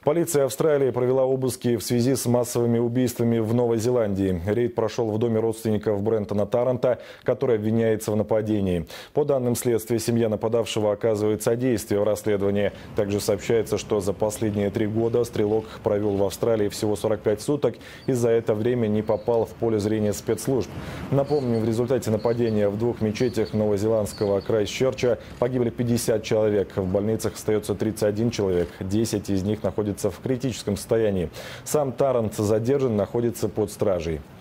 Полиция Австралии провела обыски в связи с массовыми убийствами в Новой Зеландии. Рейд прошел в доме родственников Брентона Тарранта, который обвиняется в нападении. По данным следствия, семья нападавшего оказывает содействие в расследовании. Также сообщается, что за последние 3 года стрелок провел в Австралии всего 45 суток и за это время не попал в поле зрения спецслужб. Напомним, в результате нападения в 2 мечетях новозеландского Крайстчерча погибли 50 человек. В больницах остается 31 человек. 10 из них находятся в критическом состоянии. Сам Таррант задержан, находится под стражей.